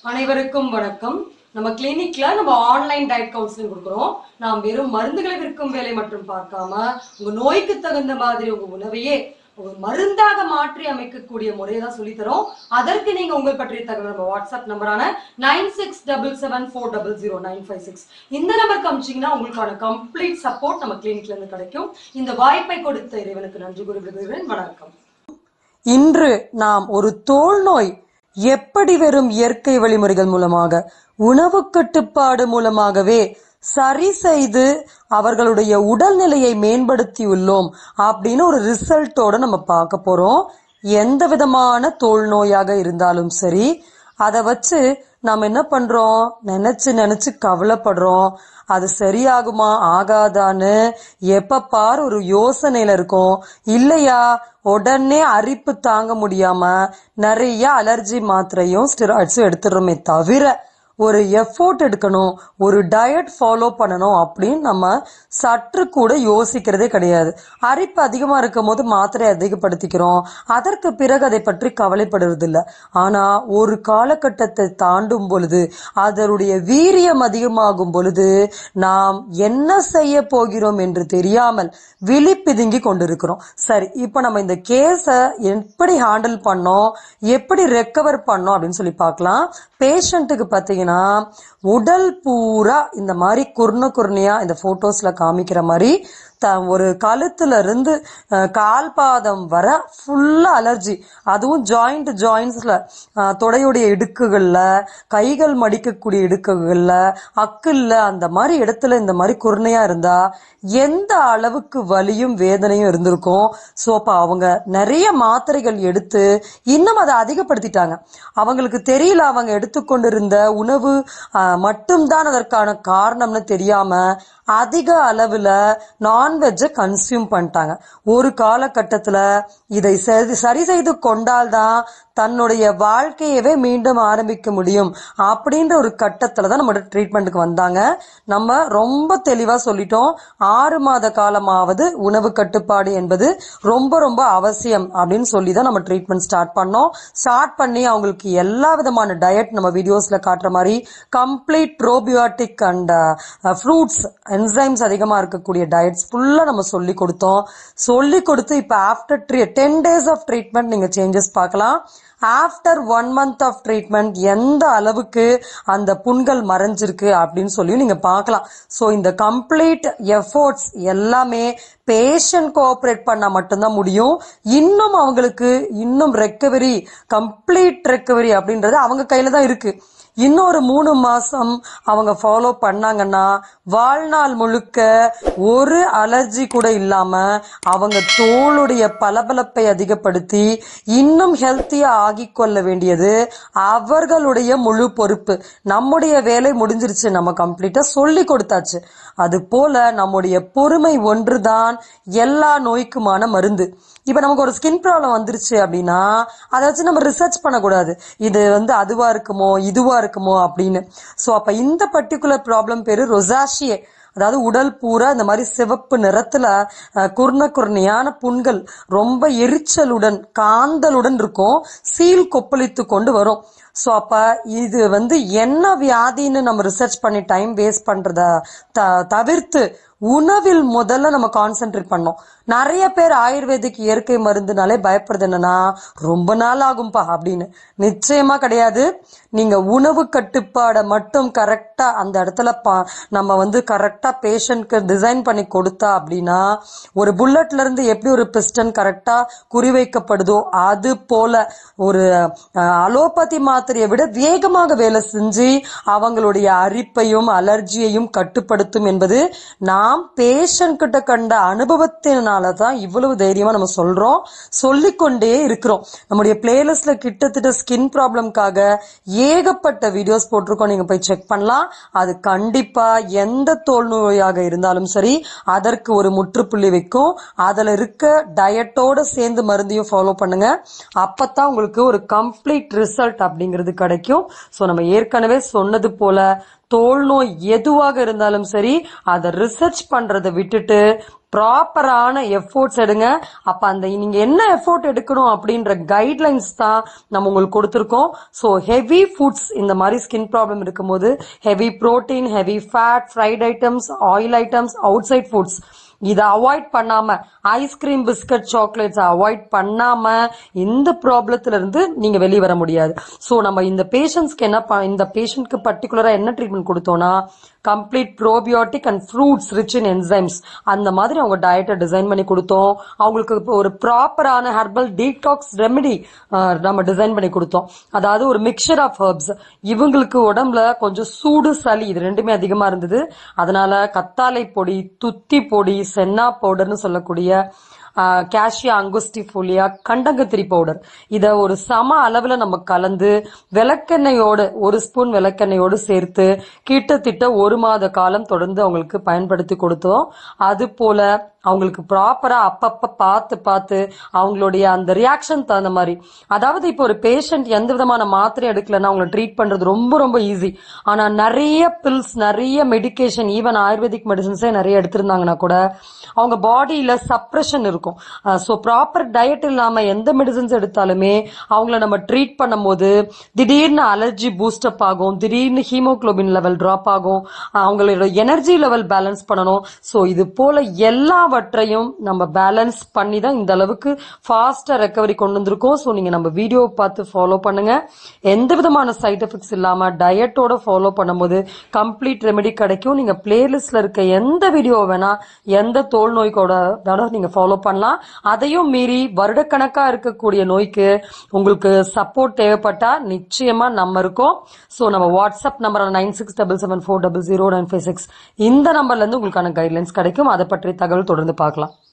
அனைவருக்கும் வணக்கம். நம்ம கிளினிக்ல நம்ம ஆன்லைன் டயட் கவுன்சிலிங் கொடுக்குறோம். நாம் வெறும் மருந்துகளை விற்கும் வேலை மட்டும் பார்க்காம உங்க நோய்க்கு தகுந்த மாதிரி உங்க உணவையே ஒரு மருந்தாக மாற்றி அமைக்கக்கூடிய முறையை தான் சொல்லித்தரோம். அதற்கு நீங்க உங்கள் பற்றிய தகவல் நம்ம வாட்ஸ்அப் நம்பரான 9677400956 இந்த நம்பருக்கு அனுப்பிச்சீங்கன்னா உங்களுக்கான கம்ப்ளீட் சப்போர்ட் நம்ம கிளினிக்ல இருந்து கிடைக்கும். இந்த வாய்ப்பை கொடுத்த இறைவனுக்கு நன்றி கூறுகிறேன். வணக்கம். இன்று நாம் ஒரு தோல் நோய் எப்படி வெறும் இயற்கை வழிமுறைகள் மூலமாக உணவு கட்டுப்பாடு மூலமாகவே சரி செய்து அவர்களுடைய உடல்நிலையை மேம்படுத்தியுள்ளோம் அப்படின்னு ஒரு ரிசல்ட்டோட நம்ம பார்க்க போறோம். எந்த விதமான தோல் நோயாக இருந்தாலும் சரி, அதை வச்சு நாம் என்ன பண்றோம், நினைச்சு கவலைப்படுறோம். அது சரியாகுமா ஆகாதான்னு எப்ப பாரு ஒரு யோசனையில இருக்கும். இல்லையா உடனே அரிப்பு தாங்க முடியாம நிறைய அலர்ஜி மாத்திரையும் ஸ்டெராய்ட்ஸும் எடுத்துடுறோமே தவிர ஒரு எஃபோர்ட் எடுக்கணும், ஒரு டயட் ஃபாலோ பண்ணணும் அப்படின்னு நம்ம சற்று கூட யோசிக்கிறதே கிடையாது. அரிப்பு அதிகமா இருக்கும் போது மாத்திரை அதிகப்படுத்திக்கிறோம். அதற்கு பிறகு அதை பற்றி கவலைப்படுவது இல்லை. ஆனா ஒரு காலகட்டத்தை தாண்டும் பொழுது, அதனுடைய வீரியம் அதிகமாகும் பொழுது நாம் என்ன செய்ய போகிறோம் என்று தெரியாமல் விழிப்பிதுங்கி கொண்டிருக்கிறோம். சரி, இப்ப நம்ம இந்த கேஸை எப்படி ஹேண்டில் பண்ணோம், எப்படி ரெக்கவர் பண்ணோம் அப்படின்னு சொல்லி பார்க்கலாம். பேஷண்ட்டுக்கு பார்த்தீங்கன்னா உடல் பூரா இந்த மாதிரி குர்ணையா இந்த போட்டோஸ்ல காமிக்கிற மாதிரி ஒரு கழுத்துல இருந்து கால் பாதம் வர ஃபுல்லா அலர்ஜி. அதுவும் ஜாயிண்ட்ஸ்ல தொடையுடைய இடுக்குகள்ல, கைகள் மடிக்கக்கூடிய இடுக்குகள்ல, அக்குல்ல அந்த மாதிரி இடத்துல இந்த மாதிரி குர்ணையா இருந்தா எந்த அளவுக்கு வலியும் வேதனையும் இருந்திருக்கும். ஸோ அப்ப அவங்க நிறைய மாத்திரைகள் எடுத்து இன்னும் அதை அதிகப்படுத்திட்டாங்க. அவங்களுக்கு தெரியல, அவங்க எடுத்துக்கொண்டிருந்த உணவு மட்டும்தான் அதற்கான காரணம்னு தெரியாம அதிக அளவுல நான்வெஜ்ஜை கன்சியூம் பண்ணிட்டாங்க. ஒரு காலகட்டத்துல இதை சரி செய்து கொண்டால்தான் தன்னுடைய வாழ்க்கையவே மீண்டும் ஆரம்பிக்க முடியும் அப்படின்ற ஒரு கட்டத்துலதான் நம்ம ட்ரீட்மெண்ட்டுக்கு வந்தாங்க. நம்ம ரொம்ப தெளிவா சொல்லிட்டோம், 6 மாத காலமாவது உணவு கட்டுப்பாடு என்பது ரொம்ப ரொம்ப அவசியம் அப்படின்னு சொல்லிதான் நம்ம ட்ரீட்மெண்ட் ஸ்டார்ட் பண்ணி அவங்களுக்கு எல்லா விதமான டயட் நம்ம வீடியோஸ்ல காட்டுற மாதிரி complete probiotic and fruits enzymes அதிகமா இருக்கக்கூடிய டயட்ஸ் ஃபுல்லா நம்ம சொல்லி கொடுத்து இப்ப ஆஃப்டர் 10 days ஆஃப் ட்ரீட்மெண்ட் நீங்க சேஞ்சஸ் பார்க்கலாம். ஆஃப்டர் 1 month ஆஃப் ட்ரீட்மெண்ட் எந்த அளவுக்கு அந்த புண்கள் மறைஞ்சிருக்கு அப்படின்னு சொல்லி நீங்க பார்க்கலாம். ஸோ இந்த கம்ப்ளீட் எஃபோர்ட்ஸ் எல்லாமே பேஷண்ட் கோஆபரேட் பண்ணா மட்டும்தான் முடியும். இன்னும் அவங்களுக்கு ரெக்கவரி, கம்ப்ளீட் ரெக்கவரி அப்படின்றது அவங்க கையில தான் இருக்கு. இன்னொரு 3 மாசம் அவங்க ஃபாலோ பண்ணாங்கன்னா வாழ்நாள் முழுக்க ஒரு அலர்ஜி கூட இல்லாம அவங்க தோளுடைய பளபளப்பை அதிகப்படுத்தி இன்னும் ஹெல்த்தியா ஆகிக் கொள்ள வேண்டியது அவர்களுடைய முழு பொறுப்பு. நம்முடைய வேலை முடிஞ்சிருச்சு, நம்ம கம்ப்ளீட்டா சொல்லி கொடுத்தாச்சு. அது போல நம்முடைய பொறுமை ஒன்றுதான் எல்லா நோய்க்குமான மருந்து. இப்ப நமக்கு ஒரு ஸ்கின் ப்ராப்ளம் வந்துருச்சு அப்படின்னா அதை வச்சு நம்ம ரிசர்ச் பண்ணக்கூடாது, இது அதுவா இருக்குமோ இதுவா இருக்குமோ அப்படின்னு. சோ அப்ப இந்த பர்டிகுலர் ப்ராப்ளம் பேரு ரொசாஷியே, அதாவது உடல் பூரா இந்த மாதிரி சிவப்பு நிறத்துல குர்ணையான புண்கள் ரொம்ப எரிச்சலுடன் காந்தலுடன் இருக்கும், சீல் கொப்பளித்து கொண்டு வரும். சோ அப்ப இது என்ன வியாதின்னு நம்ம ரிசர்ச் பண்ணி டைம் வேஸ்ட் பண்றத தவிர்த்து உணவில் முதல்ல நம்ம கான்சென்ட்ரேட் பண்ணோம். நிறைய பேர் ஆயுர்வேதிக் இயற்கை மருந்துனாலே பயப்படுறது என்னன்னா ரொம்ப நாள் ஆகும்பா அப்படின்னு. நிச்சயமா கிடையாது. நீங்க உணவு கட்டுப்பாடை மட்டும் கரெக்டா அந்த இடத்துல நம்ம கரெக்டா பேஷண்ட்க்கு டிசைன் பண்ணி கொடுத்தா அப்படின்னா, ஒரு புல்லட்ல இருந்து எப்படி ஒரு பிஸ்டன் கரெக்டா குறிவைக்கப்படுதோ அது போல ஒரு அலோபதி மாத்திரையை விட வேகமாக வேலை செஞ்சு அவங்களுடைய அரிப்பையும் அலர்ஜியையும் கட்டுப்படுத்தும் என்பது நாம் பேஷண்ட் கிட்ட கண்ட அனுபவத்தினாலதான் இவ்வளவு தைரியமா நம்ம சொல்றோம், சொல்லிக்கொண்டே இருக்கிறோம். நம்முடைய பிளேலிஸ்ட்ல கிட்டத்தட்ட ஸ்கின் ப்ராப்ளம்காக ஏகப்பட்ட வீடியோஸ் போட்டிருக்கோம், நீங்க போய் செக் பண்ணலாம். அது கண்டிப்பா எந்த தோல் நோயாக இருந்தாலும் சரி அதற்கு ஒரு முற்றுப்புள்ளி வைக்கும். அதுல இருக்க டயட்டோட சேர்ந்து மருந்தையும் ஃபாலோ பண்ணுங்க, அப்பதான் உங்களுக்கு ஒரு கம்ப்ளீட் ரிசல்ட் அப்படிங்கிறது கிடைக்கும். சோ நம்ம ஏற்கனவே சொன்னது போல தோல் நோய் எதுவாக இருந்தாலும் சரி அதை ரிசர்ச் பண்றதை விட்டுட்டு ப்ராப்பரான எஃபோர்ட்ஸ் எடுங்க. அப்ப அந்த நீங்க என்ன எஃபோர்ட் எடுக்கணும் அப்படின்ற கைட்லைன்ஸ் தான் நம்ம உங்களுக்கு கொடுத்துருக்கோம். ஸோ ஹெவி ஃபுட்ஸ் இந்த மாதிரி ஸ்கின் ப்ராப்ளம் இருக்கும்போது heavy protein, heavy fat, fried items, oil items, outside foods இதை அவாய்ட் பண்ணாம, ஐஸ்கிரீம், பிஸ்கட், சாக்லேட்ஸ் அவாய்ட் பண்ணாம இந்த ப்ராப்ளத்துல இருந்து நீங்க வெளியே வர முடியாது. ஸோ நம்ம இந்த பேஷண்ட்ஸ்க்கு இந்த பேஷண்ட்க்கு பர்டிகுலரா என்ன ட்ரீட்மெண்ட் கொடுத்தோம்னா complete probiotic and fruits rich in enzymes அந்த மாதிரி அவங்க டயட்டை டிசைன் பண்ணி கொடுத்தோம். அவங்களுக்கு ஒரு ப்ராப்பரான ஹெர்பல் டீடாக்ஸ் ரெமெடி நம்ம டிசைன் பண்ணி கொடுத்தோம். அதாவது ஒரு மிக்சர் ஆஃப் ஹெர்ப்ஸ். இவங்களுக்கு உடம்புல கொஞ்சம் சூடு, சளி இது ரெண்டுமே அதிகமா இருந்தது. அதனால கத்தாழை பொடி, துத்தி பொடி, சென்னா பவுடர்னு சொல்லக்கூடிய கேஷியா அங்குஸ்டிஃபோலியா, கண்டங்கத்திரி பவுடர் இதை ஒரு சம அளவுல நம்ம கலந்து விளக்கெண்ணெயோடு 1 ஸ்பூன் விளக்கெண்ணெயோடு சேர்த்து கிட்டத்தட்ட 1 மாத காலம் தொடர்ந்து அவங்களுக்கு பயன்படுத்தி கொடுத்தோம். அது போல அவங்களுக்கு ப்ராப்பரா அப்பப்ப பார்த்து அவங்களுடைய அந்த ரியாக்ஷன் தகுந்த மாதிரி, அதாவது இப்போ ஒரு பேஷண்ட் எந்த விதமான மாத்திரை எடுக்கலன்னா அவங்களை ட்ரீட் பண்றது ரொம்ப ரொம்ப ஈஸி. ஆனா நிறைய பில்ஸ், நிறைய மெடிகேஷன், ஈவன் ஆயுர்வேதிக் மெடிசன்ஸே நிறைய எடுத்திருந்தாங்கன்னா கூட அவங்க பாடியில சப்ரெஷன் இருக்கும். ஸோ ப்ராப்பர் டயட் இல்லாம எந்த மெடிசன்ஸ் எடுத்தாலுமே அவங்கள நம்ம ட்ரீட் பண்ணும் போது திடீர்னு அலர்ஜி பூஸ்டப் ஆகும், திடீர்னு ஹீமோகுளோபின் லெவல் டிராப் ஆகும், அவங்களோட எனர்ஜி லெவல் பேலன்ஸ் பண்ணணும். ஸோ இது போல எல்லாவற்றையும் நம்ம பேலன்ஸ் பண்ணி தான் இந்த அளவுக்கு ஃபாஸ்டா ரெக்கவரி கொண்டு வந்திருக்கோம். ஸோ நீங்க நம்ம வீடியோவை பார்த்து ஃபாலோ பண்ணுங்க. எந்த விதமான சைட் எஃபெக்ட்ஸ் இல்லாம டயட்டோட ஃபாலோ பண்ணும்போது கம்ப்ளீட் ரெமெடி கிடைக்கும். நீங்க பிளேலிஸ்ட்ல இருக்க எந்த வீடியோ வேணா எந்த தோல் நோய்க்கோட நீங்க ஃபாலோ பண்ணலாம். அதையும் மீறி வருடக்கணக்கா இருக்கக்கூடிய நோய்க்கு உங்களுக்கு சப்போர்ட் தேவைப்பட்டா நிச்சயமா நம்ம இருக்கோம். சோ நம்ம வாட்ஸ்அப் நம்பர் 9677400956 இந்த நம்பர்ல இருந்து உங்களுக்கான கைட்லைன்ஸ் கிடைக்கும். அதை பற்றி தகவல் தொடர்ந்து பார்க்கலாம்.